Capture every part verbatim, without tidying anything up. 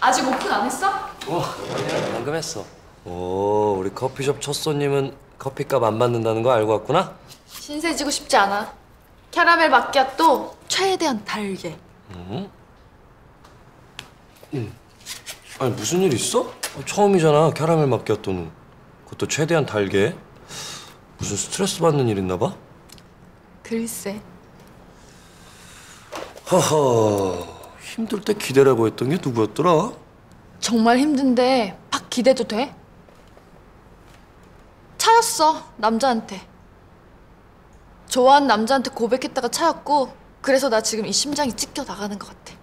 아직 오픈 안 했어? 어, 아니야. 방금 했어. 오, 우리 커피숍 첫 손님은 커피값 안 받는다는 거 알고 왔구나? 신세지고 싶지 않아. 캐러멜 마키아또 최대한 달게. 응? 응. 아니, 무슨 일 있어? 처음이잖아, 캐러멜 마키아또는. 그것도 최대한 달게. 무슨 스트레스 받는 일 있나 봐? 글쎄. 허허, 힘들 때 기대라고 했던 게 누구였더라? 정말 힘든데 막 기대도 돼? 차였어, 남자한테. 좋아하는 남자한테 고백했다가 차였고, 그래서 나 지금 이 심장이 찢겨 나가는 것 같아.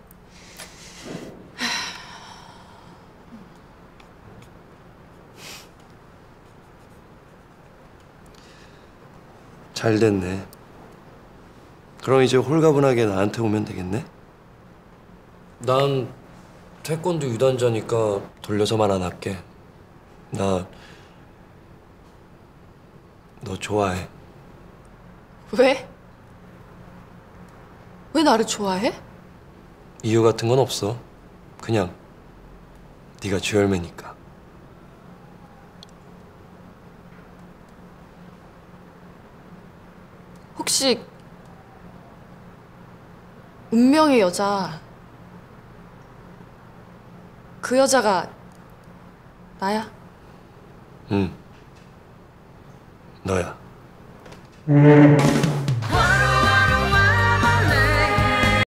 잘 됐네. 그럼 이제 홀가분하게 나한테 오면 되겠네? 난 태권도 유단자니까 돌려서만 안 할게. 나 너 좋아해. 왜? 왜 나를 좋아해? 이유 같은 건 없어. 그냥 네가 주열매니까. 혹시 운명의 여자, 그 여자가 나야? 응. 너야.